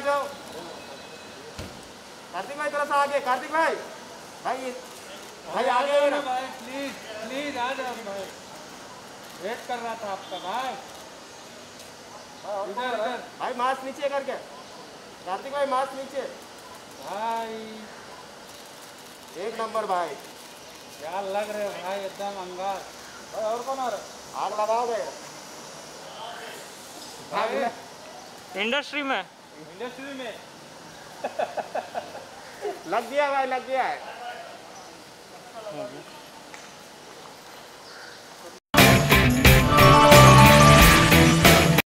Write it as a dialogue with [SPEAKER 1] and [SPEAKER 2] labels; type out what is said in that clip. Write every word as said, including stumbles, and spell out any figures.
[SPEAKER 1] जाओ। कार्तिक भाई थोड़ा सा आगे, कार्तिक भाई भाई भाई आगे ना
[SPEAKER 2] भाई, प्लीज प्लीज आ जाओ भाई, वेट कर रहा था आपका भाई। इधर इधर
[SPEAKER 1] भाई मास्क नीचे करके, कार्तिक भाई मास्क नीचे
[SPEAKER 2] भाई।
[SPEAKER 1] एक नंबर भाई,
[SPEAKER 2] क्या लग रहे हो भाई, एकदम अंगार भाई। और कौन आ रहा है?
[SPEAKER 1] आग लगाओ गए
[SPEAKER 2] भाई
[SPEAKER 3] इंडस्ट्री में
[SPEAKER 2] इंडस्ट्री में
[SPEAKER 1] लग गया भाई, लग गया है।